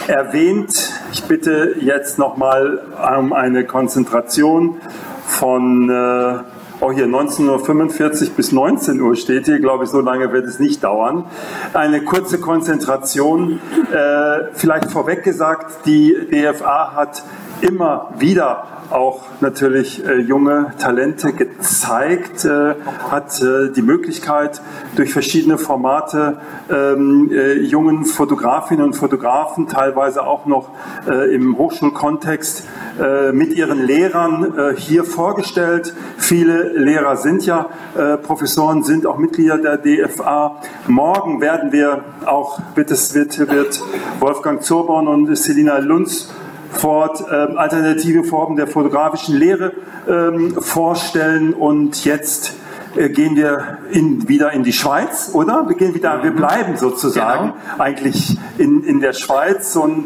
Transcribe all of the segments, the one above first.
erwähnt. Ich bitte jetzt nochmal um eine Konzentration von hier 19:45 Uhr bis 19 Uhr steht hier, glaube ich, so lange wird es nicht dauern. Eine kurze Konzentration, vielleicht vorweg gesagt, die DFA hat immer wieder auch natürlich junge Talente gezeigt, hat die Möglichkeit, durch verschiedene Formate jungen Fotografinnen und Fotografen, teilweise auch noch im Hochschulkontext, mit ihren Lehrern hier vorgestellt. Viele Lehrer sind ja Professoren, sind auch Mitglieder der DFA. Morgen werden wir auch, wird Wolfgang Zurborn und Selina Lunsford alternative Formen der fotografischen Lehre vorstellen. Und jetzt gehen wir wieder in die Schweiz, oder? Wir bleiben sozusagen eigentlich in der Schweiz. Und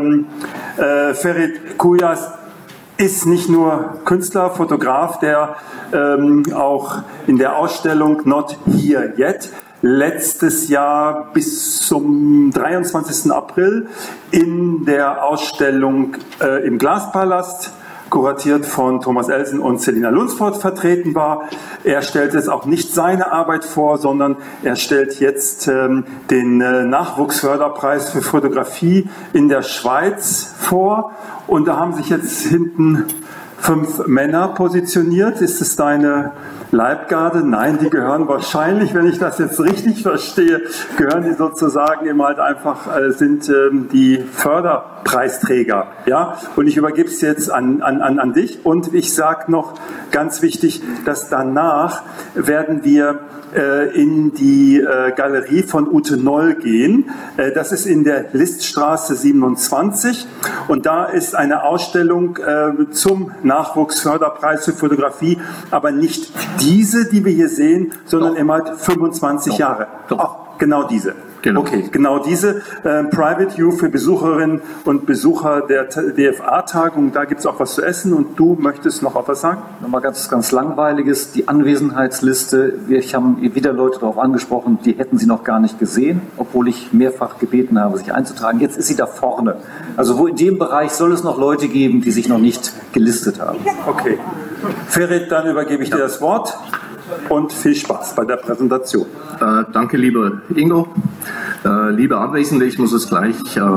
Ferit Kuyas ist nicht nur Künstler, Fotograf, der auch in der Ausstellung Not Here Yet letztes Jahr bis zum 23. April in der Ausstellung im Glaspalast, kuratiert von Thomas Elsen und Selina Lunsford, vertreten war. Er stellt jetzt auch nicht seine Arbeit vor, sondern er stellt jetzt den Nachwuchsförderpreis für Fotografie in der Schweiz vor. Und da haben sich jetzt hinten 5 Männer positioniert. Ist es deine Leibgarde? Nein, die gehören wahrscheinlich, wenn ich das jetzt richtig verstehe, gehören die sozusagen eben halt einfach, sind die Förderpreisträger. Ja? Und ich übergebe es jetzt an dich. Und ich sage noch ganz wichtig, dass danach werden wir in die Galerie von Ute Noll gehen. Das ist in der Liststraße 27 und da ist eine Ausstellung zum Nachwuchsförderpreis für Fotografie, aber nicht diese, die wir hier sehen, sondern immer halt 25 Jahre. Ach, genau diese. Genau. Okay, genau diese Private View für Besucherinnen und Besucher der DFA-Tagung. Da gibt es auch was zu essen und du möchtest noch was sagen? Nochmal ganz Langweiliges, die Anwesenheitsliste. Wir haben wieder Leute darauf angesprochen, die hätten sie noch gar nicht gesehen, obwohl ich mehrfach gebeten habe, sich einzutragen. Jetzt ist sie da vorne. Also wo in dem Bereich soll es noch Leute geben, die sich noch nicht gelistet haben. Okay. Ferit, dann übergebe ich dir das Wort. Und viel Spaß bei der Präsentation. Danke, lieber Ingo. Liebe Anwesende, ich muss es gleich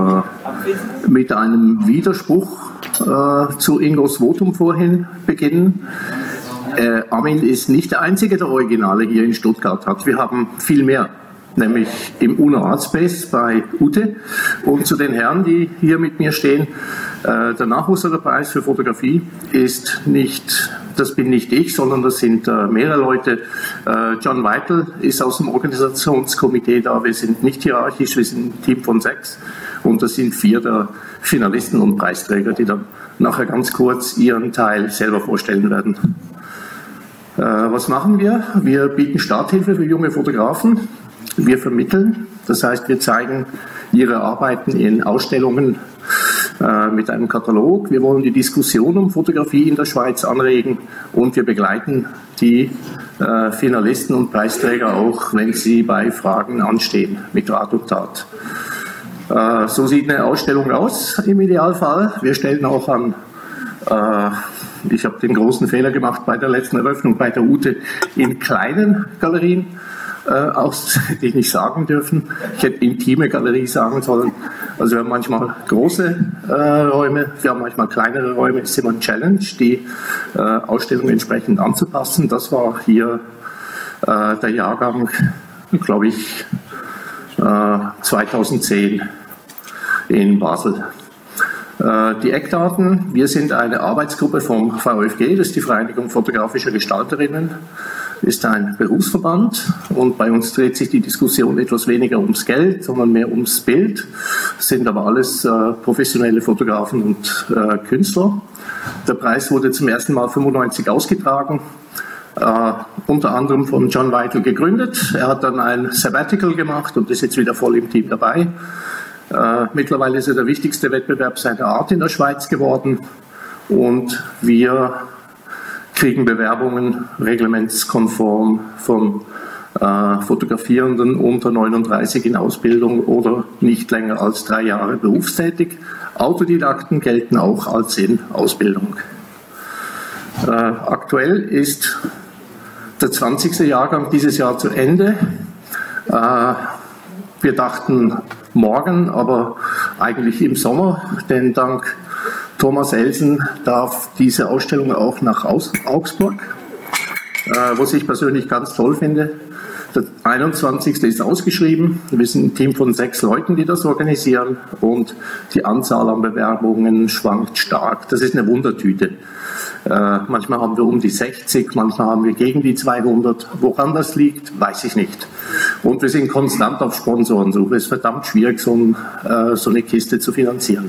mit einem Widerspruch zu Ingos Votum vorhin beginnen. Armin ist nicht der einzige, der Originale hier in Stuttgart hat. Wir haben viel mehr, nämlich im UNO Art Space bei Ute. Und zu den Herren, die hier mit mir stehen, der Nachwuchsförderpreis für Fotografie ist nicht, das bin nicht ich, sondern das sind mehrere Leute. John Weitel ist aus dem Organisationskomitee da. Wir sind nicht hierarchisch, wir sind ein Team von 6 und das sind 4 der Finalisten und Preisträger, die dann nachher ganz kurz ihren Teil selber vorstellen werden. Was machen wir? Wir bieten Starthilfe für junge Fotografen. Wir vermitteln, das heißt, wir zeigen ihre Arbeiten in Ausstellungen mit einem Katalog. Wir wollen die Diskussion um Fotografie in der Schweiz anregen und wir begleiten die Finalisten und Preisträger auch, wenn sie bei Fragen anstehen, mit Rat und Tat. So sieht eine Ausstellung aus im Idealfall. Wir stellen auch an, ich habe den großen Fehler gemacht bei der letzten Eröffnung bei der Ute, in kleinen Galerien aus, die ich nicht sagen dürfen. Ich hätte intime Galerie sagen sollen. Also wir haben manchmal große Räume, wir haben manchmal kleinere Räume. Es ist immer ein Challenge, die Ausstellung entsprechend anzupassen. Das war hier der Jahrgang, glaube ich, 2010 in Basel. Die Eckdaten: Wir sind eine Arbeitsgruppe vom VfG, das ist die Vereinigung fotografischer Gestalterinnen, ist ein Berufsverband und bei uns dreht sich die Diskussion etwas weniger ums Geld, sondern mehr ums Bild. Das sind aber alles professionelle Fotografen und Künstler. Der Preis wurde zum ersten Mal 1995 ausgetragen, unter anderem von John Weitel gegründet. Er hat dann ein Sabbatical gemacht und ist jetzt wieder voll im Team dabei. Mittlerweile ist er der wichtigste Wettbewerb seiner Art in der Schweiz geworden und wir kriegen Bewerbungen reglementskonform von Fotografierenden unter 39 in Ausbildung oder nicht länger als 3 Jahre berufstätig. Autodidakten gelten auch als in Ausbildung. Aktuell ist der 20. Jahrgang dieses Jahr zu Ende. Wir dachten morgen, aber eigentlich im Sommer, denn dank Thomas Elsen darf diese Ausstellung auch nach Augsburg, was ich persönlich ganz toll finde. Der 21. ist ausgeschrieben. Wir sind ein Team von 6 Leuten, die das organisieren, und die Anzahl an Bewerbungen schwankt stark. Das ist eine Wundertüte. Manchmal haben wir um die 60, manchmal haben wir gegen die 200. Woran das liegt, weiß ich nicht. Und wir sind konstant auf Sponsorensuche. Es ist verdammt schwierig, so eine Kiste zu finanzieren.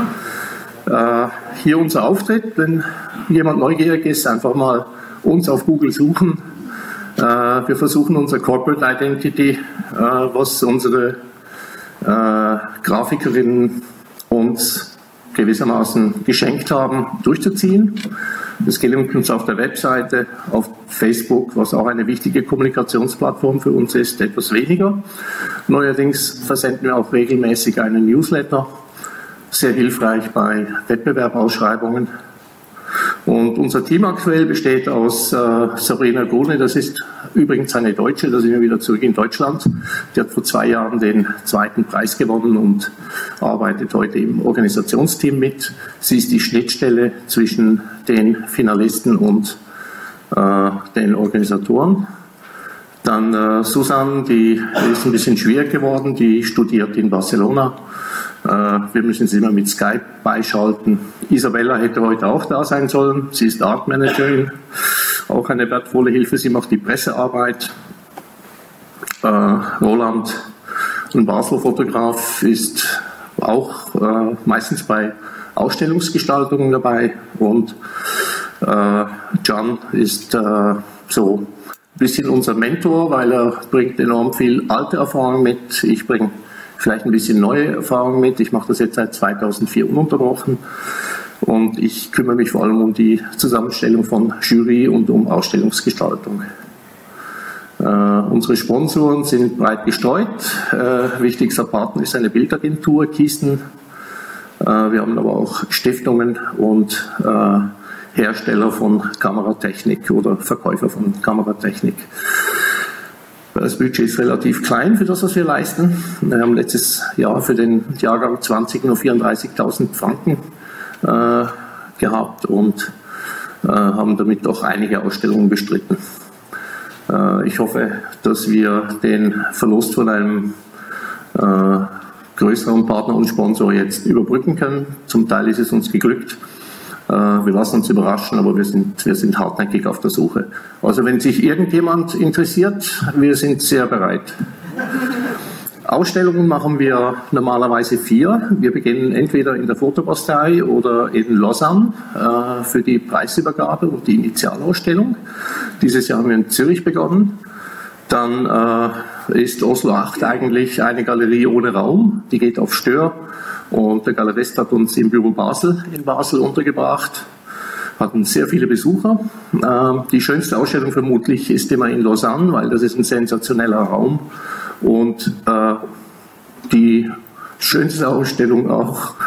Hier unser Auftritt. Wenn jemand neugierig ist, einfach mal uns auf Google suchen. Wir versuchen unsere Corporate Identity, was unsere Grafikerinnen uns gewissermaßen geschenkt haben, durchzuziehen. Das gelingt uns auf der Webseite, auf Facebook, was auch eine wichtige Kommunikationsplattform für uns ist, etwas weniger. Neuerdings versenden wir auch regelmäßig einen Newsletter, sehr hilfreich bei Wettbewerbausschreibungen. Und unser Team aktuell besteht aus Sabrina Grune, das ist übrigens eine Deutsche, da sind wir wieder zurück in Deutschland. Die hat vor 2 Jahren den 2. Preis gewonnen und arbeitet heute im Organisationsteam mit. Sie ist die Schnittstelle zwischen den Finalisten und den Organisatoren. Dann Susanne, die ist ein bisschen schwierig geworden, die studiert in Barcelona. Wir müssen sie immer mit Skype beischalten. Isabella hätte heute auch da sein sollen. Sie ist Art Managerin, auch eine wertvolle Hilfe. Sie macht die Pressearbeit. Roland, ein Basel-Fotograf, ist auch meistens bei Ausstellungsgestaltungen dabei. Und Can ist so ein bisschen unser Mentor, weil er bringt enorm viel alte Erfahrung mit. Ich bringe vielleicht ein bisschen neue Erfahrungen mit. Ich mache das jetzt seit 2004 ununterbrochen und ich kümmere mich vor allem um die Zusammenstellung von Jury und um Ausstellungsgestaltung. Unsere Sponsoren sind breit gestreut. Wichtigster Partner ist eine Bildagentur, Kisten. Wir haben aber auch Stiftungen und Hersteller von Kameratechnik oder Verkäufer von Kameratechnik. Das Budget ist relativ klein für das, was wir leisten. Wir haben letztes Jahr für den Jahrgang 20 nur 34.000 Franken gehabt und haben damit auch einige Ausstellungen bestritten. Ich hoffe, dass wir den Verlust von einem größeren Partner und Sponsor jetzt überbrücken können. Zum Teil ist es uns geglückt. Wir lassen uns überraschen, aber wir sind hartnäckig auf der Suche. Also wenn sich irgendjemand interessiert, wir sind sehr bereit. Ausstellungen machen wir normalerweise 4. Wir beginnen entweder in der Fotobastei oder in Lausanne für die Preisübergabe und die Initialausstellung. Dieses Jahr haben wir in Zürich begonnen. Dann ist Oslo 8 eigentlich eine Galerie ohne Raum. Die geht auf Stör. Und der Galerist hat uns im Büro Basel in Basel untergebracht, hatten sehr viele Besucher. Die schönste Ausstellung vermutlich ist immer in Lausanne, weil das ist ein sensationeller Raum. Und die schönste Ausstellung auch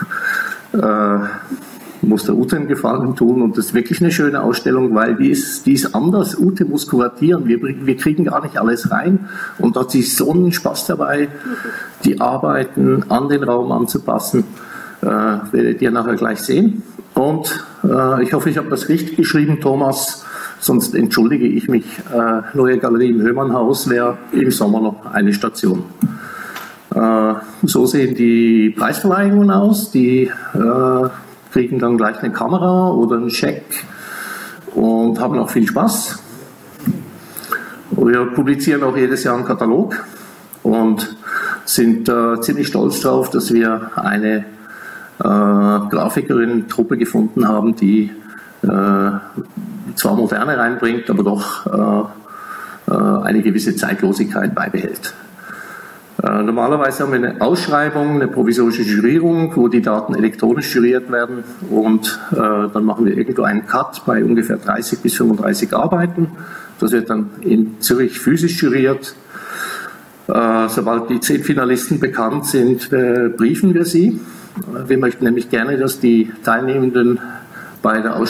muss der Ute einen Gefallen tun, und das ist wirklich eine schöne Ausstellung, weil die ist anders. Ute muss kuratieren, wir kriegen gar nicht alles rein, und da hat sich so einen Spaß dabei, die Arbeiten an den Raum anzupassen, werdet ihr nachher gleich sehen. Und ich hoffe, ich habe das richtig geschrieben, Thomas, sonst entschuldige ich mich. Neue Galerie im Höhmannhaus wäre im Sommer noch eine Station. So sehen die Preisverleihungen aus, die kriegen dann gleich eine Kamera oder einen Scheck und haben auch viel Spaß. Wir publizieren auch jedes Jahr einen Katalog und sind ziemlich stolz darauf, dass wir eine Grafikerin-Truppe gefunden haben, die zwar Moderne reinbringt, aber doch eine gewisse Zeitlosigkeit beibehält. Normalerweise haben wir eine Ausschreibung, eine provisorische Jurierung, wo die Daten elektronisch juriert werden, und dann machen wir irgendwo einen Cut bei ungefähr 30 bis 35 Arbeiten. Das wird dann in Zürich physisch juriert. Sobald die 10 Finalisten bekannt sind, briefen wir sie. Wir möchten nämlich gerne, dass die Teilnehmenden bei der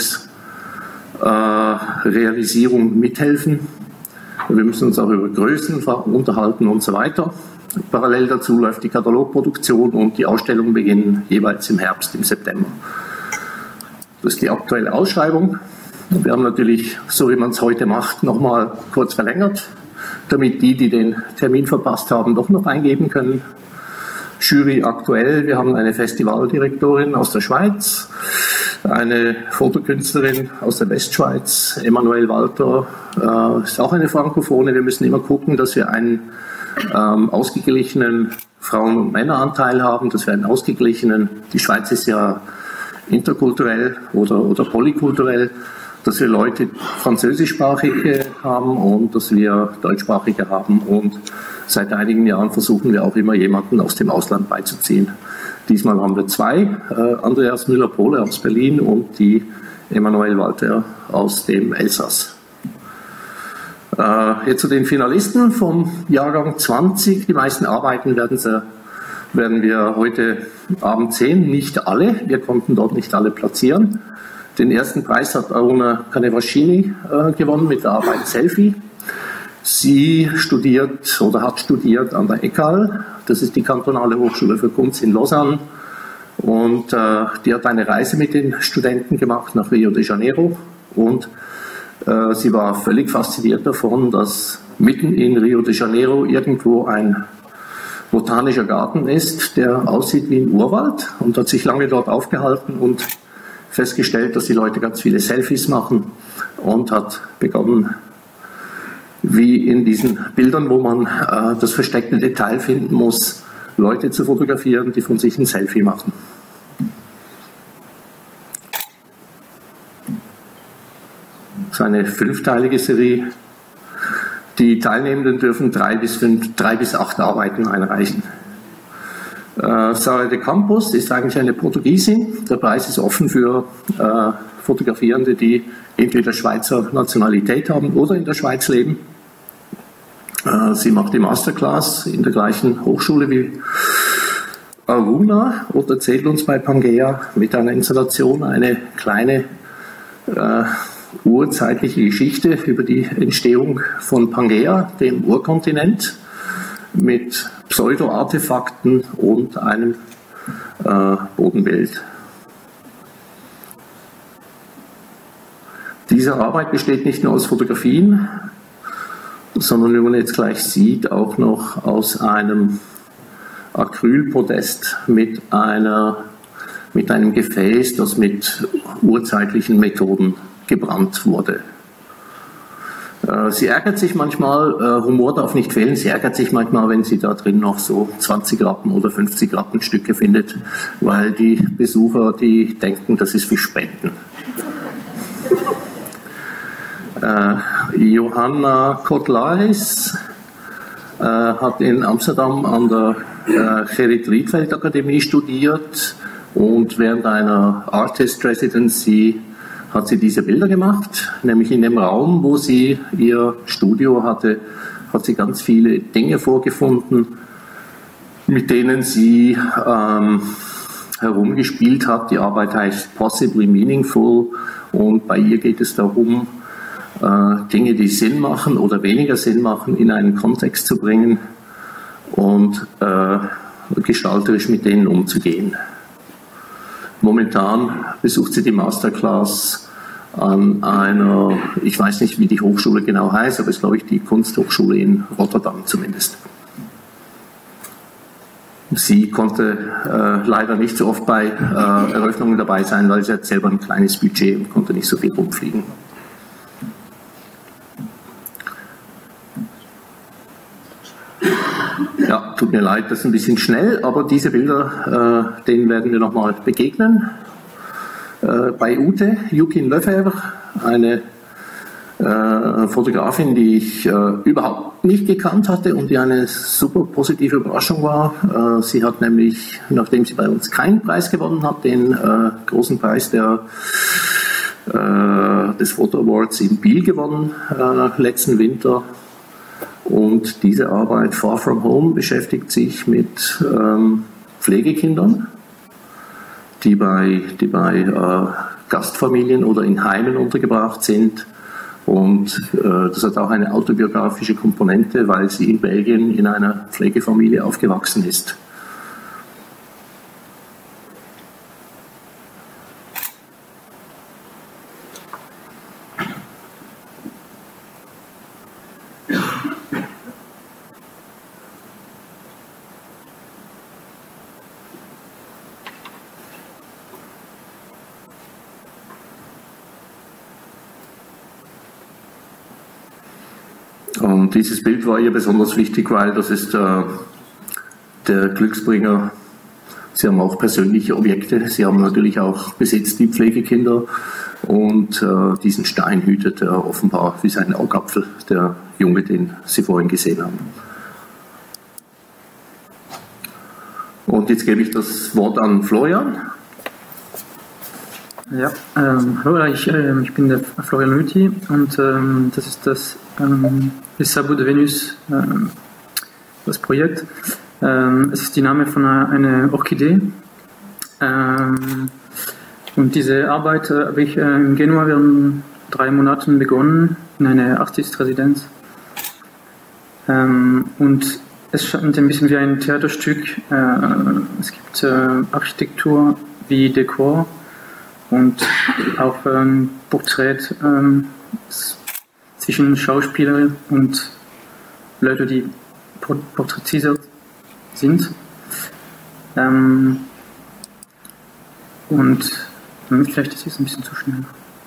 Ausstellungsrealisierung mithelfen. Wir müssen uns auch über Größen unterhalten und so weiter. Parallel dazu läuft die Katalogproduktion und die Ausstellungen beginnen jeweils im Herbst, im September. Das ist die aktuelle Ausschreibung. Wir haben natürlich, so wie man es heute macht, nochmal kurz verlängert, damit die den Termin verpasst haben, doch noch eingeben können. Jury aktuell, wir haben eine Festivaldirektorin aus der Schweiz, eine Fotokünstlerin aus der Westschweiz, Emanuel Walter, ist auch eine Frankophone. Wir müssen immer gucken, dass wir einen ausgeglichenen Frauen- und Männeranteil haben, dass wir einen ausgeglichenen, die Schweiz ist ja interkulturell oder polykulturell, dass wir Leute französischsprachige haben und dass wir deutschsprachige haben, und seit einigen Jahren versuchen wir auch immer jemanden aus dem Ausland beizuziehen. Diesmal haben wir 2, Andreas Müller-Pohle aus Berlin und die Emanuel Walter aus dem Elsass. Jetzt zu den Finalisten vom Jahrgang 20. Die meisten Arbeiten werden wir heute Abend sehen. Nicht alle, wir konnten dort nicht alle platzieren. Den ersten Preis hat Aruna Canevascini gewonnen mit der Arbeit Selfie. Sie studiert oder hat studiert an der ECAL, das ist die kantonale Hochschule für Kunst in Lausanne, und die hat eine Reise mit den Studenten gemacht nach Rio de Janeiro, und sie war völlig fasziniert davon, dass mitten in Rio de Janeiro irgendwo ein botanischer Garten ist, der aussieht wie ein Urwald, und hat sich lange dort aufgehalten und festgestellt, dass die Leute ganz viele Selfies machen, und hat begonnen, wie in diesen Bildern, wo man das versteckte Detail finden muss, Leute zu fotografieren, die von sich ein Selfie machen. Das ist eine 5-teilige Serie. Die Teilnehmenden dürfen 3 bis 8 Arbeiten einreichen. Sara de Campos ist eigentlich eine Portugiesin. Der Preis ist offen für Fotografierende, die entweder Schweizer Nationalität haben oder in der Schweiz leben. Sie macht die Masterclass in der gleichen Hochschule wie Aruna und erzählt uns bei Pangea mit einer Installation eine kleine urzeitliche Geschichte über die Entstehung von Pangea, dem Urkontinent, mit Pseudo-Artefakten und einem Bodenbild. Diese Arbeit besteht nicht nur aus Fotografien, sondern, wie man jetzt gleich sieht, auch noch aus einem Acrylpodest mit einem Gefäß, das mit urzeitlichen Methoden gebrannt wurde. Sie ärgert sich manchmal, Humor darf nicht fehlen, sie ärgert sich manchmal, wenn sie da drin noch so 20 Rappen oder 50 Rappenstücke findet, weil die Besucher, die denken, das ist für Spenden. Johanna Kotlaris hat in Amsterdam an der Gerrit Rietveld Akademie studiert, und während einer Artist Residency hat sie diese Bilder gemacht, nämlich in dem Raum, wo sie ihr Studio hatte, hat sie ganz viele Dinge vorgefunden, mit denen sie herumgespielt hat. Die Arbeit heißt Possibly Meaningful, und bei ihr geht es darum, Dinge, die Sinn machen oder weniger Sinn machen, in einen Kontext zu bringen und gestalterisch mit denen umzugehen. Momentan besucht sie die Masterclass an einer, ich weiß nicht, wie die Hochschule genau heißt, aber es ist, glaube ich, die Kunsthochschule in Rotterdam zumindest. Sie konnte leider nicht so oft bei Eröffnungen dabei sein, weil sie hat selber ein kleines Budget und konnte nicht so viel rumfliegen. Ja, tut mir leid, das ist ein bisschen schnell, aber diese Bilder, denen werden wir nochmal begegnen. Bei Ute, Yukin Lefebvre, eine Fotografin, die ich überhaupt nicht gekannt hatte und die eine super positive Überraschung war. Sie hat nämlich, nachdem sie bei uns keinen Preis gewonnen hat, den großen Preis der des Photo Awards in Biel gewonnen letzten Winter. Und diese Arbeit Far From Home beschäftigt sich mit Pflegekindern, die bei Gastfamilien oder in Heimen untergebracht sind. Und das hat auch eine autobiografische Komponente, weil sie in Belgien in einer Pflegefamilie aufgewachsen ist. Und dieses Bild war ihr besonders wichtig, weil das ist der Glücksbringer. Sie haben auch persönliche Objekte, sie haben natürlich auch Besitz, die Pflegekinder, und diesen Stein hütet er offenbar wie sein Augapfel, der Junge, den Sie vorhin gesehen haben. Und jetzt gebe ich das Wort an Florian. Ja, hallo, ich bin der Florian Lüthi und das ist das Les Sabots de Venus, das Projekt. Es ist die Name von einer Orchidee. Und diese Arbeit habe ich in Genua während 3 Monaten begonnen, in einer Artist-Residenz. Und es scheint ein bisschen wie ein Theaterstück. Es gibt Architektur wie Dekor und auch Porträt zwischen Schauspieler und Leute, die porträtiert sind. Und vielleicht ist es ein bisschen zu schnell.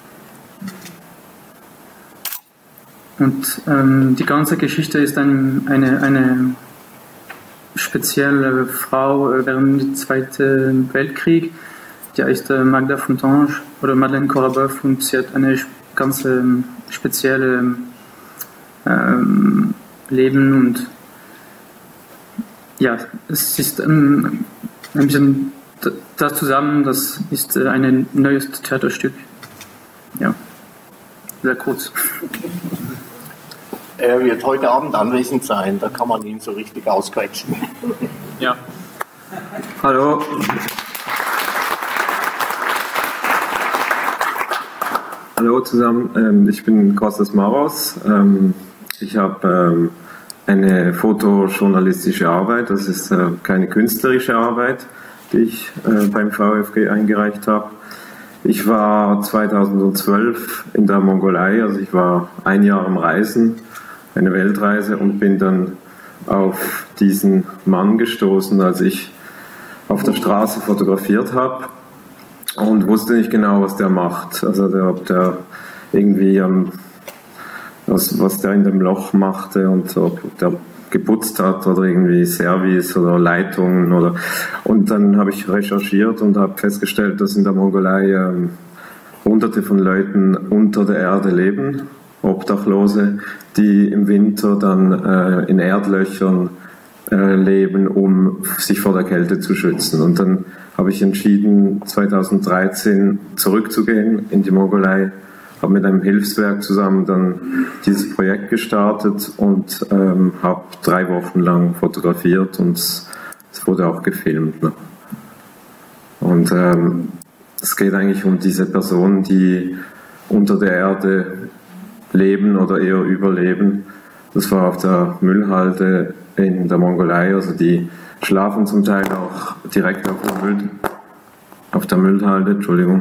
Und die ganze Geschichte ist eine spezielle Frau während des Zweiten Weltkriegs. Die heißt Magda Fontange oder Madeleine Corabœuf, und sie hat eine ganz spezielle Leben, und ja, es ist ein bisschen das zusammen, das ist ein neues Theaterstück. Ja, sehr kurz. Er wird heute Abend anwesend sein, da kann man ihn so richtig ausquetschen. Ja. Hallo. Hallo zusammen, ich bin Kostas Maros. Ich habe eine fotojournalistische Arbeit, das ist keine künstlerische Arbeit, die ich beim VfG eingereicht habe. Ich war 2012 in der Mongolei, also ich war 1 Jahr am Reisen, eine Weltreise, und bin dann auf diesen Mann gestoßen, als ich auf der Straße fotografiert habe. Und wusste nicht genau, was der macht. Also ob der irgendwie was der in dem Loch machte, und ob der geputzt hat oder irgendwie Service oder Leitungen oder. Und dann habe ich recherchiert und habe festgestellt, dass in der Mongolei Hunderte von Leuten unter der Erde leben, Obdachlose, die im Winter dann in Erdlöchern leben, um sich vor der Kälte zu schützen. Und dann habe ich entschieden, 2013 zurückzugehen in die Mongolei, habe mit einem Hilfswerk zusammen dann dieses Projekt gestartet und habe 3 Wochen lang fotografiert, und es wurde auch gefilmt. Ne? Und es geht eigentlich um diese Personen, die unter der Erde leben oder eher überleben. Das war auf der Müllhalde in der Mongolei, also die schlafen zum Teil auch direkt auf der Müllhalde, Entschuldigung,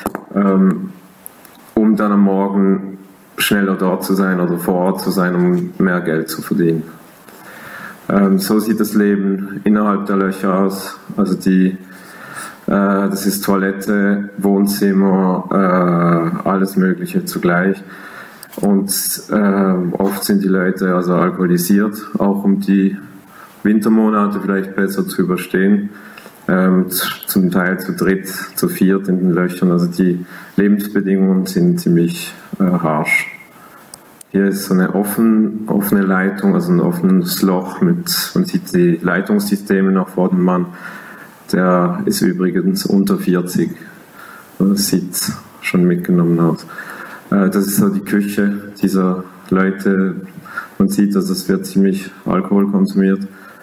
um dann am Morgen schneller dort zu sein oder vor Ort zu sein, um mehr Geld zu verdienen. So sieht das Leben innerhalb der Löcher aus. Also das ist Toilette, Wohnzimmer, alles Mögliche zugleich. Und oft sind die Leute also alkoholisiert, auch um die Wintermonate vielleicht besser zu überstehen. Zum Teil zu dritt, zu viert in den Löchern. Also die Lebensbedingungen sind ziemlich harsch. Hier ist so eine offene Leitung, also ein offenes Loch man sieht die Leitungssysteme noch vor dem Mann. Der ist übrigens unter 40. Das sieht schon mitgenommen habe. Das ist so die Küche dieser Leute. Man sieht, dass es wird ziemlich Alkohol konsumiert.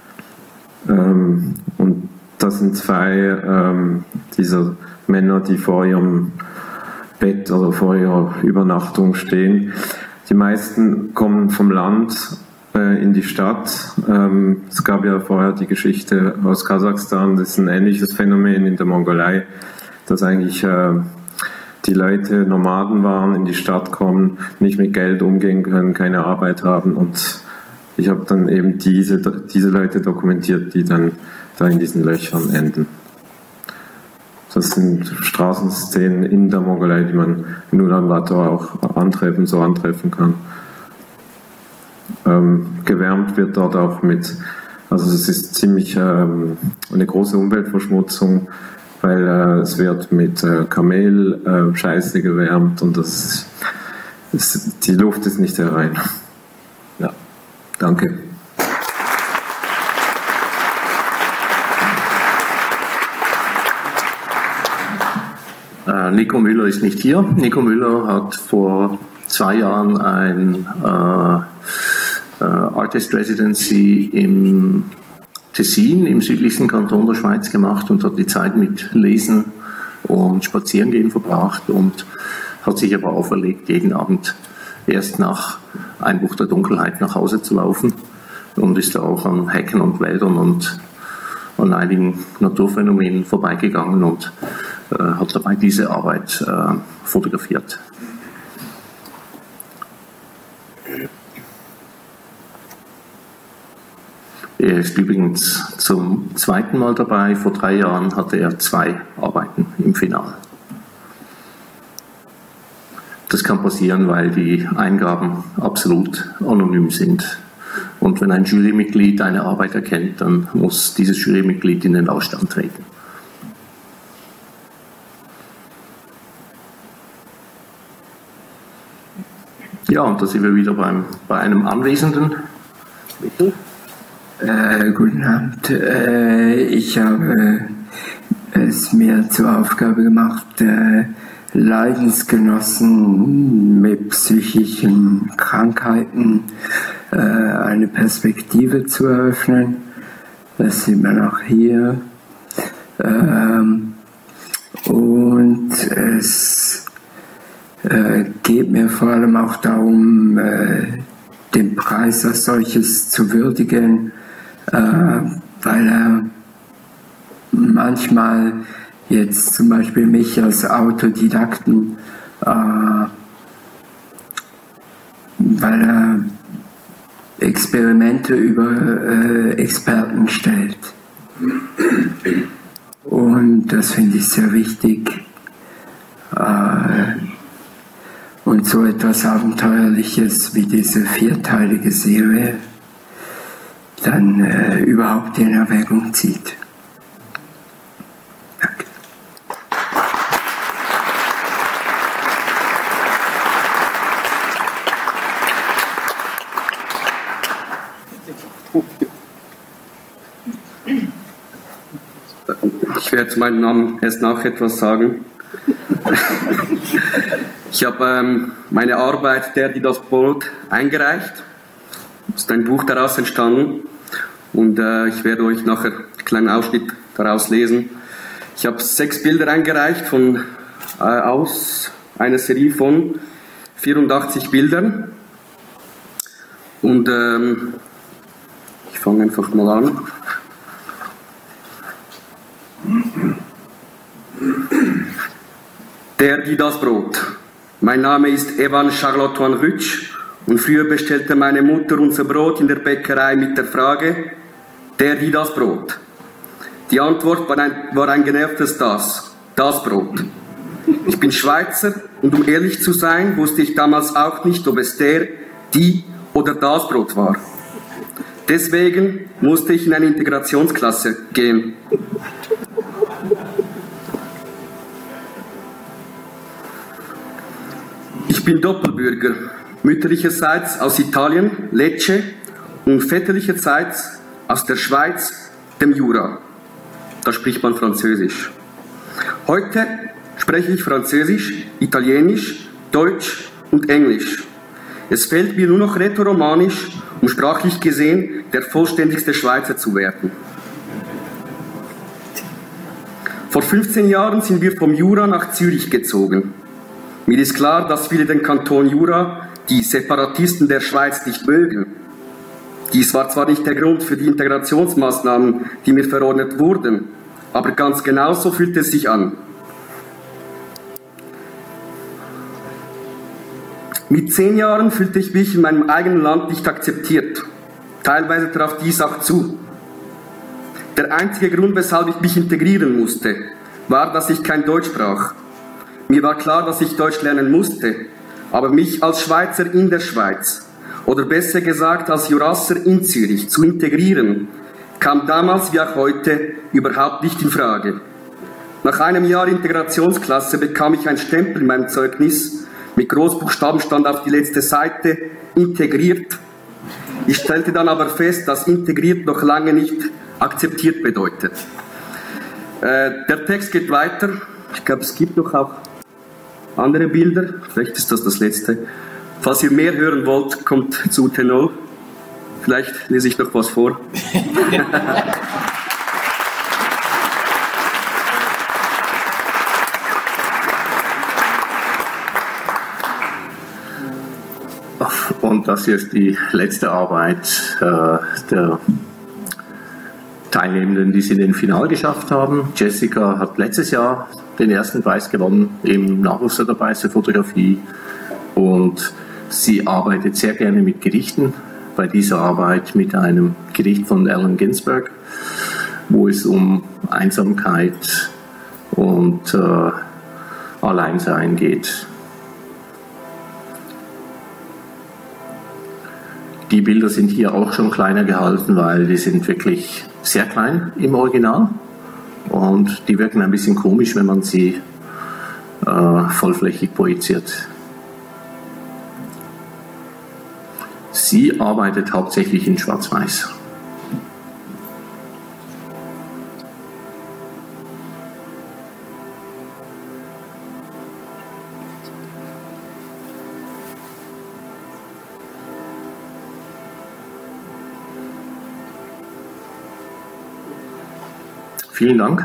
Und das sind zwei dieser Männer, die vor ihrem Bett oder vor ihrer Übernachtung stehen. Die meisten kommen vom Land in die Stadt. Es gab ja vorher die Geschichte aus Kasachstan, das ist ein ähnliches Phänomen in der Mongolei, dass eigentlich die Leute Nomaden waren, in die Stadt kommen, nicht mit Geld umgehen können, keine Arbeit haben, und ich habe dann eben diese Leute dokumentiert, die dann da in diesen Löchern enden. Das sind Straßenszenen in der Mongolei, die man in Ulaanbaatar auch antreffen kann. Gewärmt wird dort auch mit, also es ist ziemlich eine große Umweltverschmutzung, weil es wird mit Kamelscheiße gewärmt und die Luft ist nicht sehr rein. Ja, danke. Nico Müller ist nicht hier. Nico Müller hat vor 2 Jahren ein Artist Residency im Tessin, im südlichsten Kanton der Schweiz, gemacht und hat die Zeit mit Lesen und Spazierengehen verbracht und hat sich aber auferlegt, jeden Abend erst nach Einbruch der Dunkelheit nach Hause zu laufen, und ist da auch an Hecken und Wäldern und an einigen Naturphänomenen vorbeigegangen und hat dabei diese Arbeit fotografiert. Er ist übrigens zum 2. Mal dabei. Vor 3 Jahren hatte er 2 Arbeiten im Finale. Das kann passieren, weil die Eingaben absolut anonym sind. Und wenn ein Jurymitglied eine Arbeit erkennt, dann muss dieses Jurymitglied in den Ausstand treten. Ja, und da sind wir wieder bei einem Anwesenden. Bitte. Guten Abend. Ich habe es mir zur Aufgabe gemacht, Leidensgenossen mit psychischen Krankheiten eine Perspektive zu eröffnen. Das sieht man auch hier. Und es geht mir vor allem auch darum, den Preis als solches zu würdigen, weil er manchmal jetzt zum Beispiel mich als Autodidakten, weil er Experimente über Experten stellt. Und das finde ich sehr wichtig. Und so etwas Abenteuerliches wie diese 4-teilige Serie dann überhaupt in Erwägung zieht. Danke. Ich werde zu meinem Namen erst nach etwas sagen. Ich habe meine Arbeit Der, die das Brot eingereicht. Es ist ein Buch daraus entstanden und ich werde euch nachher einen kleinen Ausschnitt daraus lesen. Ich habe 6 Bilder eingereicht aus einer Serie von 84 Bildern und ich fange einfach mal an. Der, die das Brot. Mein Name ist Evan Charlotte Rütsch und früher bestellte meine Mutter unser Brot in der Bäckerei mit der Frage, der, die das Brot. Die Antwort war ein genervtes das Brot. Ich bin Schweizer und um ehrlich zu sein, wusste ich damals auch nicht, ob es der, die oder das Brot war. Deswegen musste ich in eine Integrationsklasse gehen. Ich bin Doppelbürger, mütterlicherseits aus Italien, Lecce, und väterlicherseits aus der Schweiz, dem Jura. Da spricht man Französisch. Heute spreche ich Französisch, Italienisch, Deutsch und Englisch. Es fehlt mir nur noch Rätoromanisch, um sprachlich gesehen der vollständigste Schweizer zu werden. Vor 15 Jahren sind wir vom Jura nach Zürich gezogen. Mir ist klar, dass viele den Kanton Jura, die Separatisten der Schweiz, nicht mögen. Dies war zwar nicht der Grund für die Integrationsmaßnahmen, die mir verordnet wurden, aber ganz genauso fühlt es sich an. Mit 10 Jahren fühlte ich mich in meinem eigenen Land nicht akzeptiert. Teilweise traf dies auch zu. Der einzige Grund, weshalb ich mich integrieren musste, war, dass ich kein Deutsch sprach. Mir war klar, dass ich Deutsch lernen musste, aber mich als Schweizer in der Schweiz, oder besser gesagt als Jurasser in Zürich, zu integrieren, kam damals wie auch heute überhaupt nicht in Frage. Nach einem Jahr Integrationsklasse bekam ich einen Stempel in meinem Zeugnis. Mit Großbuchstaben stand auf die letzte Seite integriert. Ich stellte dann aber fest, dass integriert noch lange nicht akzeptiert bedeutet. Der Text geht weiter. Ich glaube, es gibt noch auch andere Bilder. Vielleicht ist das das letzte. Falls ihr mehr hören wollt, kommt zu Tenol. Vielleicht lese ich noch was vor. Und das hier ist die letzte Arbeit der Teilnehmenden, die es in den Final geschafft haben. Jessica hat letztes Jahr den ersten Preis gewonnen im Nachwuchsförderpreis für Fotografie und sie arbeitet sehr gerne mit Gedichten. Bei dieser Arbeit mit einem Gedicht von Allen Ginsberg, wo es um Einsamkeit und Alleinsein geht. Die Bilder sind hier auch schon kleiner gehalten, weil die sind wirklich sehr klein im Original und die wirken ein bisschen komisch, wenn man sie vollflächig projiziert. Sie arbeitet hauptsächlich in Schwarz-Weiß. Vielen Dank.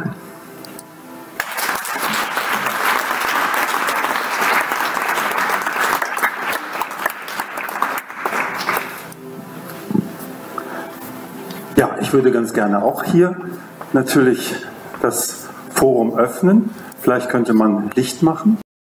Ja, ich würde ganz gerne auch hier natürlich das Forum öffnen. Vielleicht könnte man Licht machen.